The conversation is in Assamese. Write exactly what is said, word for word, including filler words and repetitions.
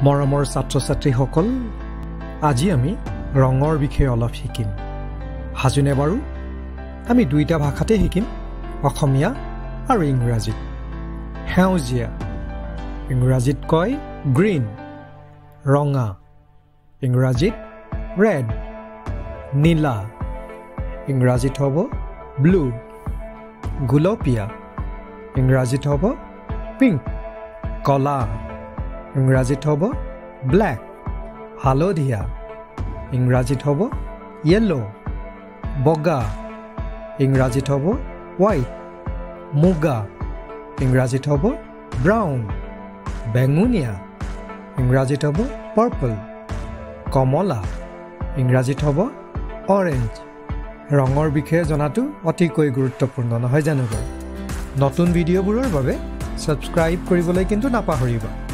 মৰমৰ ছাত্ৰ-ছাত্ৰীসকল আজি আমি ৰঙৰ বিষয়ে অলপ শিকিম হাজুনে বাৰু আমি দুইটা ভাষাতে শিকিম অসমীয়া আৰু ইংৰাজীত হেউজিয়া ইংৰাজীত কয় গ্ৰীন ৰঙা ইংৰাজীত ৰেড নীলা ইংৰাজীত হ'ব ব্লু গুলপীয়া ইংৰাজীত হ'ব পিংক কলা ইংৰাজীত হ'ব ব্ল্যাক হালধীয়া ইংৰাজীত হ'ব ইয়েলো বগা ইংৰাজীত হ'ব হোৱাইট মুগা ইংৰাজীত হ'ব ব্ৰাউন বেঙুনীয়া ইংৰাজীত হ'ব পাৰ্পল কমলা ইংৰাজীত হ'ব অৰেঞ্জ ৰঙৰ বিষয়ে জনাটো অতিকৈ গুৰুত্বপূৰ্ণ নহয় জানো নতুন ভিডিঅ'বোৰৰ বাবে সাবস্ক্ৰাইব কৰিবলৈ কিন্তু নাপাহৰিবা